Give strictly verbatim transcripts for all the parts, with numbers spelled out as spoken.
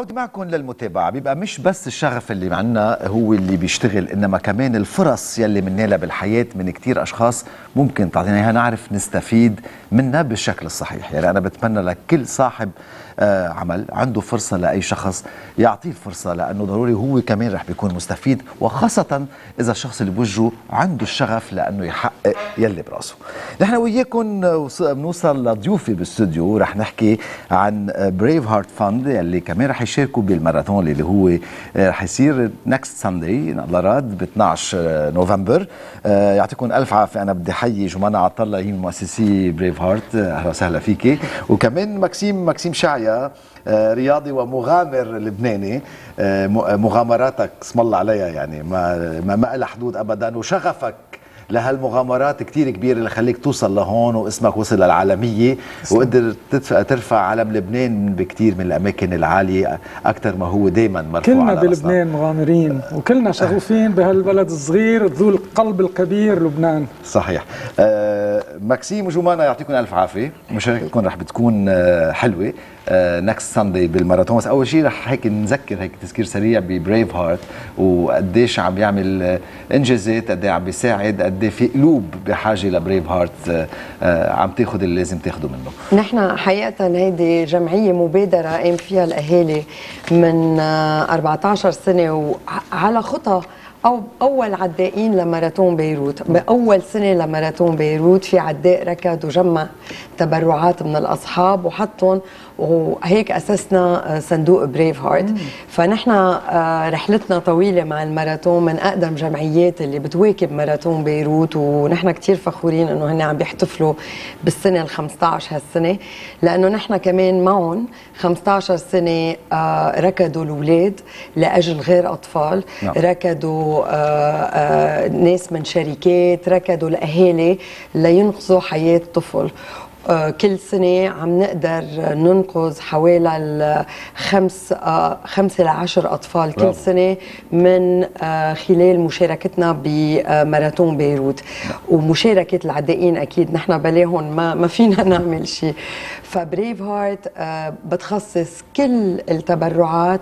عودة معكم للمتابعة. بيبقى مش بس الشغف اللي عنا هو اللي بيشتغل، إنما كمان الفرص يلي منالها بالحياة من كتير أشخاص ممكن تعطينا إياها نعرف نستفيد منها بالشكل الصحيح. يعني أنا بتمنى لكل صاحب آه عمل عنده فرصة لأي شخص يعطيه الفرصة، لأنه ضروري هو كمان رح بيكون مستفيد، وخاصة إذا الشخص اللي بوجهه عنده الشغف لأنه يحقق يلي براسه. نحن وياكم بنوصل لضيوفي بالاستوديو، رح نحكي عن بريف هارت فاند يلي كمان رح يشاركوا بالماراثون اللي هو رح يصير نكست ساندي الله راد ب اثني عشر نوفمبر. يعطيكم الف عافيه. انا بدي احيي جمانة عطله، هي من مؤسسي بريف هارت، اهلا وسهلا فيكي. وكمان مكسيم مكسيم شعيا، رياضي ومغامر لبناني، مغامراتك اسم الله عليها، يعني ما ما, ما لها حدود ابدا، وشغفك لهالمغامرات كتير كبيرة اللي خليك توصل لهون واسمك وصل للعالمية، وقدر ترفع علم لبنان بكتير من الأماكن العالية أكثر ما هو دايما مرفوع. كلنا بلبنان مغامرين وكلنا شغوفين بهالبلد الصغير ذو القلب الكبير لبنان. صحيح. آه مكسيم وجمانة يعطيكم ألف عافية. مشاركتكم رح بتكون آه حلوة نكست ساندي بالماراثون. بس اول شيء رح هيك نذكر هيك تذكير سريع ببريف هارت وقديش عم بيعمل انجازات، قد ايه عم بيساعد، قد ايه في قلوب بحاجه لبريف هارت عم تاخذ اللي لازم تاخذه منه. نحن حقيقه هيدي جمعيه مبادره قام فيها الاهالي من أربعة عشر سنه، وعلى خطى أو أول عدائين لماراثون بيروت. بأول سنة لماراثون بيروت في عداء ركض وجمع تبرعات من الأصحاب وحطهم، وهيك أسسنا صندوق بريف هارت. فنحن رحلتنا طويلة مع الماراثون، من أقدم جمعيات اللي بتواكب ماراثون بيروت، ونحن كتير فخورين أنه هن عم بيحتفلوا بالسنة الخمسة عشر هالسنة، لأنه نحن كمان معهم خمسة عشر سنة ركضوا الأولاد لأجل غير أطفال. نعم. ركضوا آآ آآ ناس من شركات، ركضوا الأهالي لينقذوا حياة طفل. كل سنة عم نقدر ننقذ حوالي خمس خمسة لعشر أطفال كل سنة من خلال مشاركتنا بماراثون بيروت ومشاركة العدائين. أكيد نحن بلاهم ما ما فينا نعمل شيء. فبريف هارت بتخصص كل التبرعات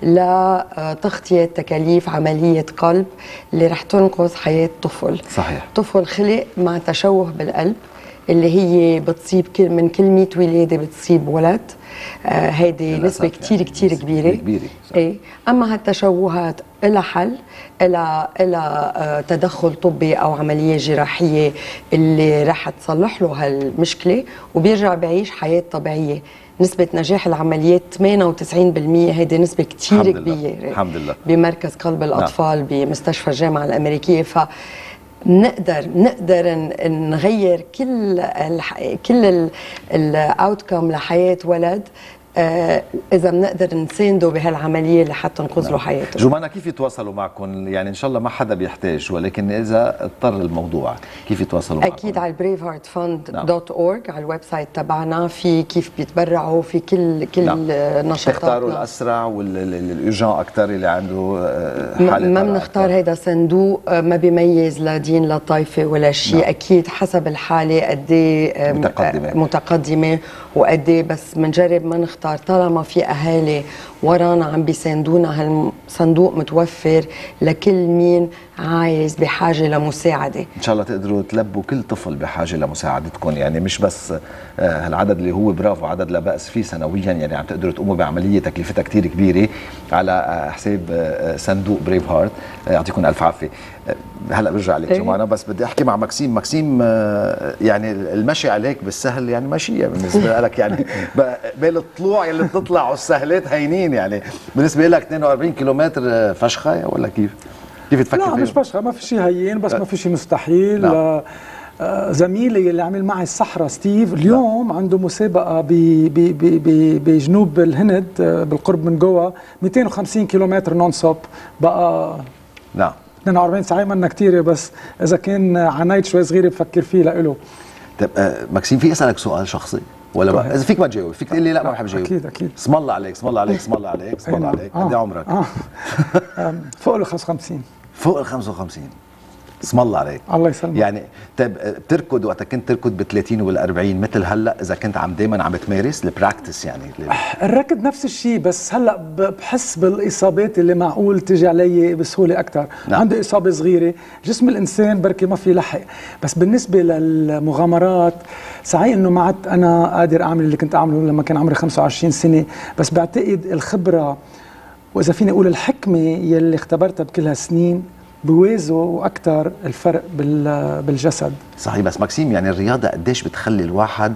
لتغطية تكاليف عملية قلب اللي رح تنقذ حياة طفل. صحيح. طفل خلق مع تشوه بالقلب اللي هي بتصيب كل من كل مية ولادة بتصيب ولد. آه هيدي نسبة كتير يعني كتير كبيرة. كبيرة. ايه. أما هالتشوهات إلها حل، إلها إلها آه تدخل طبي أو عملية جراحية اللي رح تصلح له هالمشكلة وبيرجع بعيش حياة طبيعية. نسبة نجاح العمليات ثمانية وتسعين بالمئة، هيدي نسبة كتير كبيرة. الحمد لله. بمركز قلب الأطفال. نعم. بمستشفى الجامعة الأمريكية. ف نقدر نقدر نغير كل ال كل الاوتكم لحياه ولد آه اذا بنقدر نسانده بهالعمليه اللي حتى ننقذ له حياته. جمانة كيف يتواصلوا معكم؟ يعني ان شاء الله ما حدا بيحتاج، ولكن اذا اضطر الموضوع كيف يتواصلوا معكم؟ اكيد على البريف هارت فاند دوت اورج على الويب سايت تبعنا، في كيف بيتبرعوا في كل كل نعم. نشاطاتنا. تختاروا الاسرع والارجان اكثر اللي عنده حاله. ما بنختار، هيدا صندوق ما بيميز لا دين لا طائفه ولا شيء. نعم. اكيد حسب الحاله قد ايه متقدمه متقدمه وقد ايه، بس بنجرب ما نختار طالما في اهالي ورانا عم بيساندونا. هالصندوق متوفر لكل مين عايز بحاجه لمساعده. ان شاء الله تقدروا تلبوا كل طفل بحاجه لمساعدتكم، يعني مش بس هالعدد اللي هو برافو عدد لا باس فيه سنويا، يعني عم تقدروا تقوموا بعمليه تكلفتها كثير كبيره على حساب صندوق بريف هارت. يعطيكم الف عافيه. هلا برجع عليك جمانة، بس بدي احكي مع مكسيم. مكسيم يعني المشي عليك بالسهل يعني ماشيه بالنسبه لك، يعني بين الطلوع اللي بتطلع والسهلات هينين، يعني بالنسبه لك اثنين وأربعين كيلومتر فشخه ولا كيف؟ كيف تفكر لا فيه؟ مش فشخه، ما في شيء هين، بس ما في شيء مستحيل. لا. زميلي اللي عمل معي الصحراء ستيف اليوم لا. عنده مسابقه بجنوب الهند بالقرب من جوا مئتين وخمسين كيلومتر نون ستوب بقى. نعم. اثنين وأربعين ساعه منا كثيره، بس اذا كان عنيت شوي صغيره بفكر فيه لإله. طيب مكسيم، في اسالك سؤال شخصي ولا بقى؟ اذا فيك ما تجاوب، فيك تقول لي لا ما بحب اجاوب. اكيد اكيد. اسم الله عليك، اسم الله عليك، اسم الله عليك، اسم الله عليك. قد ايه عمرك؟ آه. فوق ال خمسة وخمسين. فوق ال خمسة وخمسين. اسم الله عليك. الله يسلمك. يعني طيب بتركض وقت كنت تركض بال ثلاثين وال أربعين مثل هلا اذا كنت عم دائما عم تمارس البراكتس يعني الركض نفس الشيء، بس هلا بحس بالاصابات اللي معقول تجي علي بسهوله اكثر. نعم. عندي اصابه صغيره، جسم الانسان بركي ما في لحق، بس بالنسبه للمغامرات صحيح انه ما عدت انا قادر اعمل اللي كنت اعمله لما كان عمري خمسة وعشرين سنه، بس بعتقد الخبره واذا فيني اقول الحكمه يلي اختبرتها بكل هالسنين بوازوا اكثر الفرق بالجسد. صحيح. بس ماكسيم يعني الرياضه قديش بتخلي الواحد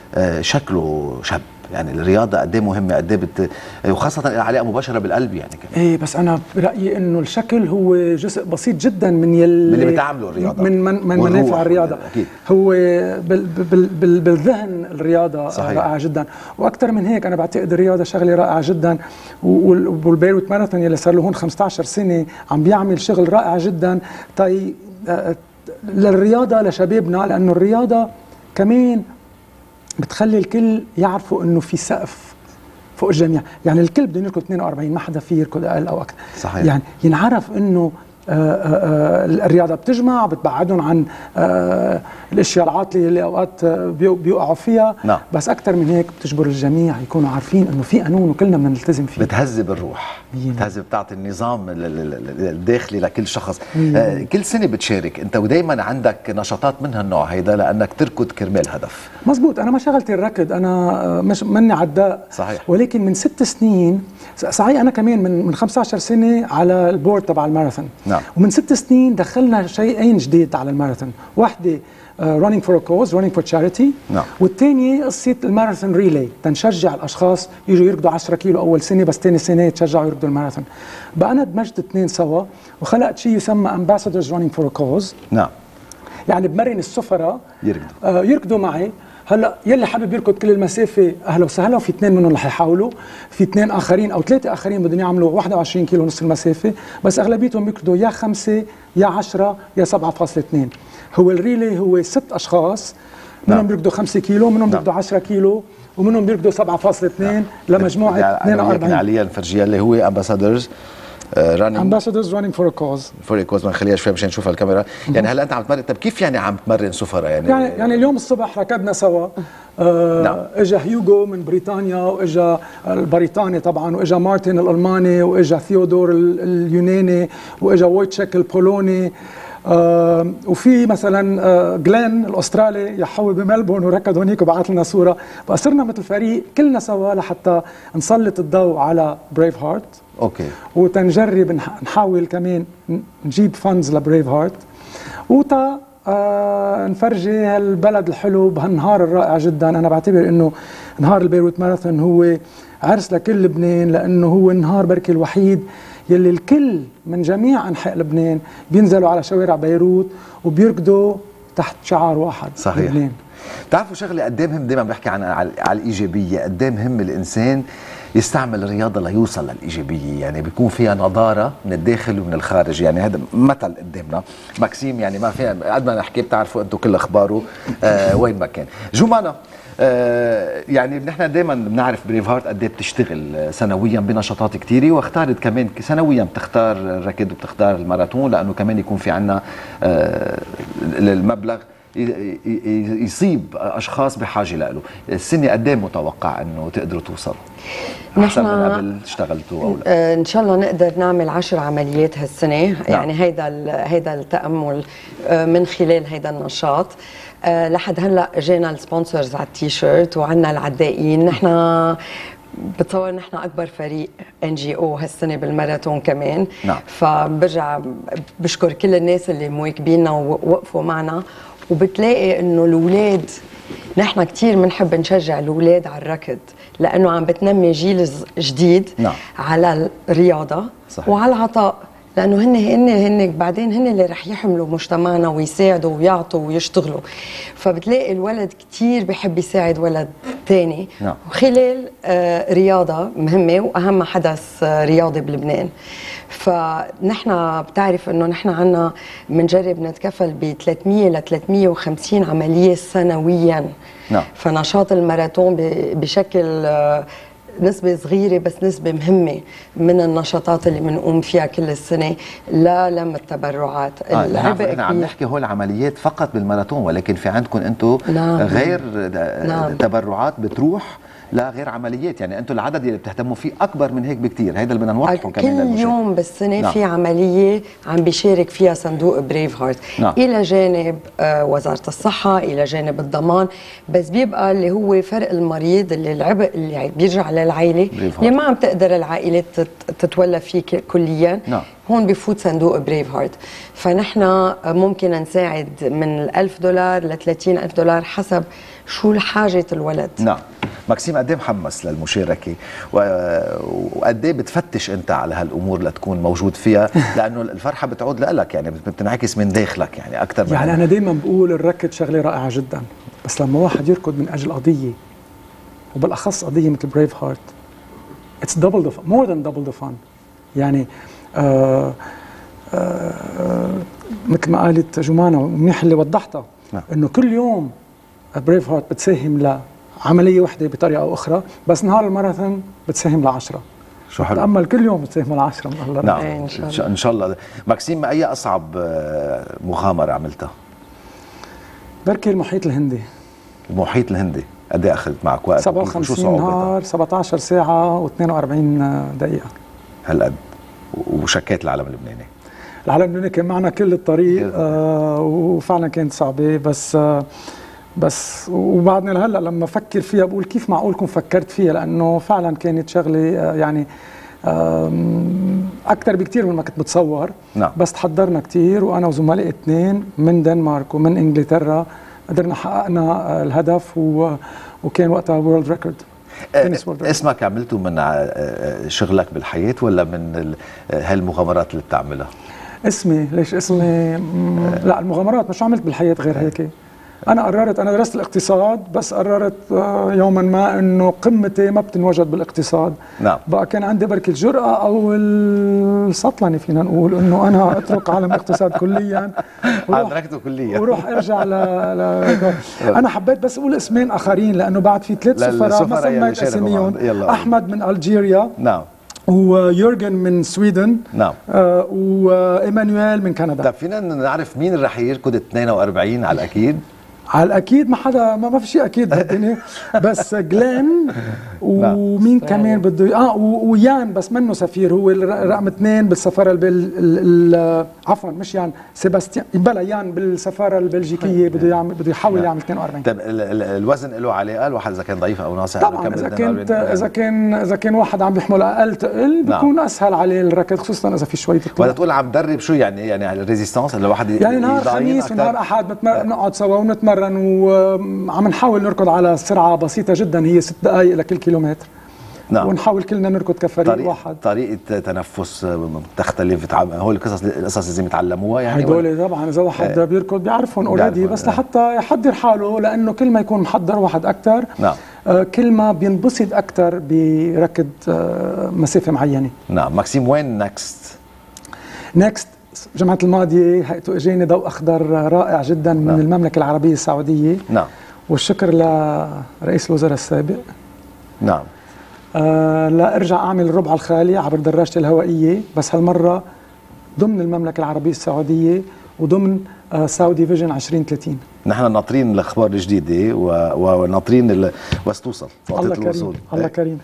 شكله شاب، يعني الرياضه قد ايه مهمه، قد ايه بت... وخاصه علاقه مباشره بالقلب يعني كمان. ايه بس انا برايي انه الشكل هو جزء بسيط جدا من يلي من اللي بتعمله الرياضه، من من, من منافع الرياضه. أكيد. هو بال بال بال بالذهن الرياضه صحيح. رائعه جدا، واكثر من هيك انا بعتقد الرياضه شغله رائعه جدا، والبيروت ماراثون يلي صار له هون خمسة عشر سنه عم بيعمل شغل رائع جدا طي للرياضه لشبابنا، لانه الرياضه كمان بتخلي الكل يعرفوا انه في سقف فوق الجميع، يعني الكل بده يركض اثنين وأربعين، ما حدا فيه يركض اقل او اكثر. صحيح. يعني ينعرف انه آآ آآ الرياضه بتجمع، بتبعدهم عن الاشياء العاطله اللي اوقات بيوقعوا فيها. نعم. بس اكثر من هيك بتجبر الجميع يكونوا عارفين انه في قانون وكلنا بدنا نلتزم فيه. بتهذب الروح، بتهذب، بتعطي النظام الداخلي لكل شخص. آه كل سنه بتشارك انت ودائما عندك نشاطات من هالنوع هيدا لانك تركض كرمال هدف. مزبوط. انا ما شغلتي الركض، انا مش مني عداء. صحيح. ولكن من ست سنين صحيح انا كمان من من خمسة عشر سنه على البورد تبع الماراثون. نعم. ومن ست سنين دخلنا شيئين جديد على الماراثون، واحده رانينج فور ا كوز، رانينج فور تشاريتي. نعم. والثانيه قصه الماراثون ريلي، تنشجع الاشخاص يجوا يركضوا عشرة كيلو اول سنه، بس ثاني سنه يتشجعوا يركضوا الماراثون. بقى انا دمجت اثنين سوا وخلقت شيء يسمى امباسادورز رانينج فور ا كوز. نعم. يعني بمرن السفراء يركضوا آه يركضوا معي. هلا يلي حابب يركض كل المسافه اهلا وسهلا، وفي اثنين منهم رح يحاولوا، في اثنين اخرين او ثلاثه اخرين بدهم يعملوا واحد وعشرين كيلو نص المسافه، بس اغلبيتهم بيركضوا يا خمسة يا عشرة يا سبعة فاصلة اثنين. هو الريلي هو ست اشخاص، منهم نعم. بيركضوا خمسة كيلو، منهم نعم. بيركضوا عشرة كيلو، ومنهم بيركضوا سبعة فاصلة اثنين نعم. لمجموعه اثنين وأربعين. عليا الفرجيه اللي هو امباسادورز رانينج امباسادورز رانينج فور ا كوز. فور ا كوز بنخليها شوي مشان نشوفها الكاميرا. يعني هلا انت عم تمرن، طب كيف يعني عم تمرن سفراء يعني؟ يعني يعني اليوم الصبح ركضنا سوا. آه نعم. اجى هيوغو من بريطانيا، واجى البريطاني طبعا، واجى مارتن الالماني، واجى ثيودور اليوناني، واجى وويتشيك البولوني. آه وفي مثلا آه جلين الاسترالي يحوي بملبورن وركض هونيك وبعث لنا صوره، فصرنا مثل فريق كلنا سوا لحتى نسلط الضوء على بريف هارت. اوكي. وتنجرب نحاول كمان نجيب فاندز لبريف هارت، وتا آه نفرجي هالبلد الحلو بهالنهار الرائع جدا. انا بعتبر انه نهار البيروت ماراثون هو عرس لكل لبنان، لانه هو النهار بركي الوحيد يلي الكل من جميع انحاء لبنان بينزلوا على شوارع بيروت وبيركضوا تحت شعار واحد. صحيح. لبنان. بتعرفوا شغله قد ايه مهم، دائما بحكي عن على الايجابيه، قد ايه مهم الانسان يستعمل الرياضه ليوصل للايجابيه، يعني بيكون فيها نضاره من الداخل ومن الخارج. يعني هذا مثل قدامنا ماكسيم، يعني ما فينا قد ما نحكي بتعرفوا انتم كل اخباره آه وين ما كان. جمانة آه يعني نحن دائما بنعرف بريف هارت قد ايه بتشتغل سنويا بنشاطات كثيره، واختارت كمان سنويا بتختار الركض وبتختار الماراثون لانه كمان يكون في عندنا آه المبلغ يصيب اشخاص بحاجه له. السنه قد ايه متوقع انه تقدروا توصلوا؟ احسن من قبل اشتغلتوا او لا؟ ان شاء الله نقدر نعمل عشر عمليات هالسنه. نعم. يعني هيدا هيدا التامل من خلال هيدا النشاط. لحد هلا جينا السبونسرز على التيشيرت وعنا العدائين. نحن بتصور نحن اكبر فريق ان جي او هالسنه بالماراثون كمان. نعم. فبرجع بشكر كل الناس اللي مواكبيننا ووقفوا معنا، وبتلاقي انه الاولاد نحن كثير بنحب نشجع الاولاد على الركض لانه عم بتنمي جيل جديد. نعم. على الرياضه. صحيح. وعلى العطاء، لانه هن هن هن بعدين هن اللي رح يحملوا مجتمعنا ويساعدوا ويعطوا ويشتغلوا. فبتلاقي الولد كثير بحب يساعد ولد ثاني. نعم. وخلال آه رياضه مهمه واهم حدث آه رياضي بلبنان. فنحن بتعرف انه نحن عنا بنجرب نتكفل ب ثلاثمية ل ثلاثمية وخمسين عمليه سنويا. نعم. فنشاط الماراثون بشكل آه نسبة صغيرة بس نسبة مهمة من النشاطات اللي بنقوم فيها كل السنة للم التبرعات. آه العبء احنا عم نحكي هول عمليات فقط بالماراثون، ولكن في عندكم انتم نعم. غير نعم. تبرعات بتروح لا غير عمليات، يعني انتم العدد اللي بتهتموا فيه اكبر من هيك بكتير، هيدا اللي بدنا نوضحه كمان كل للمشاهد. يوم بالسنه نعم. في عمليه عم بيشارك فيها صندوق بريف هارت، نعم. الى جانب آه وزاره الصحه، الى جانب الضمان، بس بيبقى اللي هو فرق المريض اللي العبء اللي بيرجع للعائله اللي ما عم تقدر العائلات تتولى فيه كليا. نعم. هون بفوت صندوق بريف هارت، فنحن ممكن نساعد من الألف دولار ل ثلاثين ألف دولار حسب شو حاجة الولد. نعم. ماكسيم قد ايه محمس للمشاركه وقد ايه بتفتش انت على هالامور لتكون موجود فيها، لانه الفرحه بتعود لك يعني بتنعكس من داخلك يعني اكثر من يعني انا دائما بقول الركض شغله رائعه جدا، بس لما واحد يركض من اجل قضيه وبالاخص قضيه مثل بريف هارت اتس دبل ذا مور ذان دبل ذا فان. يعني آه آه مثل ما قالت جمانة ومنيح اللي وضحتها، نعم. انه كل يوم بريف هارت بتساهم لعمليه وحده بطريقه او اخرى، بس نهار الماراثون بتساهم لعشرة. شو حلو. تأمل كل يوم بتساهم لعشرة من الله. نعم. إن شاء الله. ان شاء الله. ماكسيم، ما اي اصعب مغامره عملتها؟ بركي المحيط الهندي. المحيط الهندي قد ايه اخذت معك وقت؟ سبعة وخمسين نهار، سبعة عشر ساعه واثنين وأربعين دقيقه. هالقد. وشكيت العالم اللبناني؟ العالم اللبناني كان معنا كل الطريق آه وفعلا كانت صعبه، بس آه بس وبعدني لهلا لما افكر فيها بقول كيف معقول كون فكرت فيها، لانه فعلا كانت شغله آه يعني اكثر بكثير من ما كنت متصور. نعم. بس تحضرنا كثير وانا وزملائي اثنين من دنمارك ومن انجلترا قدرنا حققنا الهدف، وكان وقتها وورلد ريكورد. اسمك عملته من شغلك بالحياة ولا من هالمغامرات اللي بتعملها؟ اسمي ليش اسمي؟ لا المغامرات مش عملت بالحياة غير هيك. أنا قررت، أنا درست الاقتصاد، بس قررت يوما ما إنه قمتي ما بتنوجد بالاقتصاد. نعم. بقى كان عندي بركي الجرأة أو السطلنة فينا نقول إنه أنا أترك عالم الاقتصاد كليا أدركته كليا وروح أرجع ل... ل... أنا حبيت بس أقول اسمين آخرين لأنه بعد في ثلاث سفراء ما سميت اسميهم. أحمد من ألجيريا. نعم. ويورجن من سويدن. نعم. آه وإيمانويل من كندا. طيب فينا نعرف مين اللي رح يركض اثنين وأربعين على الأكيد؟ على الأكيد ما حدا ما, ما في شيء أكيد بالدنيا بس جلين ومين كمان بده اه ويان، بس منه سفير، هو رقم اثنين بالسفارة بال عفوا مش يان سيباستيان بلا يان بالسفارة البلجيكية بده يعمل بده يحاول يعمل اثنين وأربعين. طيب الوزن له علاقة؟ الواحد إذا كان ضعيف أو ناصع طبعا إذا كنت إذا كان إذا كان واحد عم بيحمل أقل تقل بيكون نعم. أسهل عليه الركض، خصوصا إذا في شوية طلوع. ولا تقول عم درب شو يعني يعني الريزيستانس اللي الواحد يعني نهار خميس ونهار أحد بنقعد سوا ونتمرن وعم نحاول نركض على سرعة بسيطة جدا، هي ست دقائق لكل كيلومتر. نعم. ونحاول كلنا نركض كفريق طريق واحد. طريقة تنفس تختلف، هول القصص القصص لازم يتعلموها يعني. هدول طبعا إذا واحد آه بيركض بيعرفهم اوريدي، بس لحتى يحضر حاله، لأنه كل ما يكون محضر واحد أكثر نعم. آه كل ما بينبسط أكثر بركض آه مسافة معينة. نعم. ماكسيم، وين نكست؟ نكست جمعة الماضية هيئته اجاني ضوء أخضر رائع جدا من نعم. المملكة العربية السعودية. نعم. والشكر لرئيس الوزراء السابق. نعم. آه لا ارجع اعمل الربع الخالي عبر دراجتي الهوائيه، بس هالمره ضمن المملكه العربيه السعوديه وضمن آه ساودي فيجن عشرين ثلاثين. نحن ناطرين الاخبار الجديده وناطرين بس توصل الله كريم. الله كريم.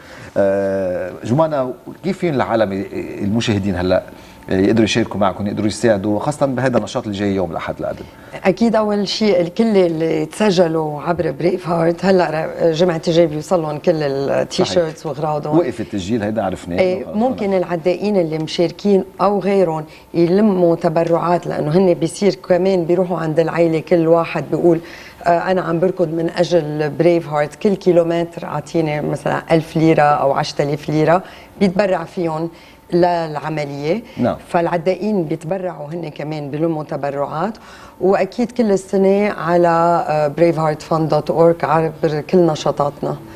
آه جمانة، كيف فين العالم المشاهدين هلا يقدروا يشاركوا معكم، يقدروا يساعدوا خاصة بهذا النشاط اللي جاي يوم الأحد القادم؟ أكيد أول شيء الكل اللي تسجلوا عبر بريف هارت هلا جمعة الجاي بيوصل لهم كل التي شيرتس وغراضهم. وقف التسجيل هيدا عرفناه. ايه ممكن العدائين اللي مشاركين أو غيرهم يلموا تبرعات، لأنه هن بيصير كمان بيروحوا عند العائلة كل واحد بيقول آه أنا عم بركض من أجل بريف هارت، كل كيلومتر أعطيني مثلا ألف ليرة أو عشرة آلاف ليرة بيتبرع فيهم للعملية. نعم. فالعدائين بيتبرعوا هن كمان بلموا تبرعات، واكيد كل السنه على بريف هارت فاند دوت اورج عبر كل نشاطاتنا.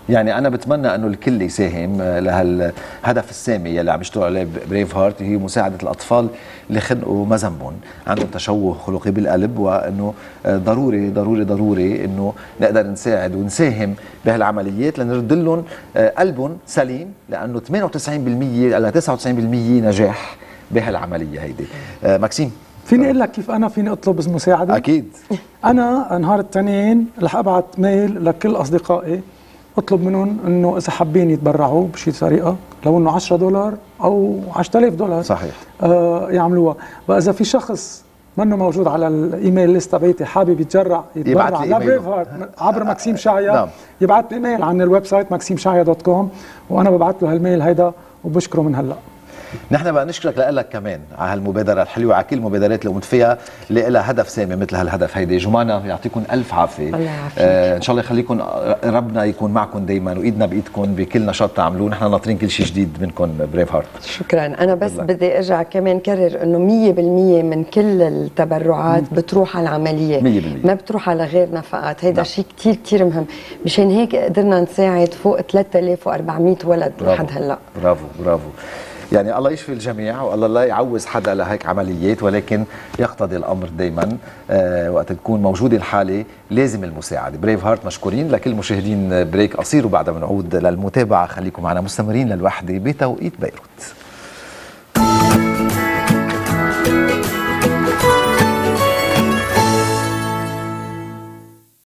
يعني انا بتمنى انه الكل يساهم لهالهدف السامي يلي عم يشتغلوا عليه بريف هارت، هي مساعده الاطفال اللي خنقوا ما ذنبهم، عندهم تشوه خلقي بالقلب، وانه ضروري ضروري ضروري انه نقدر نساعد ونساهم بهالعمليات لنرد لهم قلبهم سليم، لانه ثمانية وتسعين بالمئة الى تسعة وتسعين بالمئة نجاح بهالعمليه هيدي. ماكسيم، فيني اقول لك كيف انا فيني اطلب مساعده؟ اكيد. انا نهار الاثنين رح ابعث ميل لكل اصدقائي اطلب منهم انه اذا حابين يتبرعوا بشي طريقه، لو انه عشرة دولار او عشرة آلاف دولار صحيح آه يعملوها. واذا في شخص منه موجود على الايميل ليست تبعيتي حابب يتجرع يتبرع لبريف هارت عبر ماكسيم شعيا، نعم. يبعث لي ايميل عن الويب سايت ماكسيم شعيا دوت كوم وانا ببعث له هالميل هيدا وبشكره من هلا. نحن بقى نشكرك لك كمان على هالمبادره الحلوه، على كل المبادرات اللي قمت فيها اللي لها هدف سامي مثل هالهدف هيدي. جمانة يعطيكم الف عافيه. الله يعافيك. آه ان شاء الله يخليكم ربنا يكون معكم دائما وايدنا بايدكم بكل نشاط تعملوه، نحن ناطرين كل شيء جديد منكم بريف هارت. شكرا. انا بس بالله. بدي ارجع كمان كرر انه مية بالمية من كل التبرعات مم. بتروح على العمليه، مية بالمية ما بتروح على غير نفقات، هيدا نعم. شيء كثير كثير مهم، مشان هيك قدرنا نساعد فوق ثلاثة آلاف وأربعمية ولد لحد هلا. برافو برافو. يعني الله يشفي الجميع والله لا يعوز حدا لهيك عمليات، ولكن يقتضي الامر دائما آه وقت تكون موجوده الحاله لازم المساعده. بريف هارت مشكورين. لكل مشاهدين بريك قصير وبعدها بنعود للمتابعه، خليكم معنا مستمرين للوحده بتوقيت بيروت.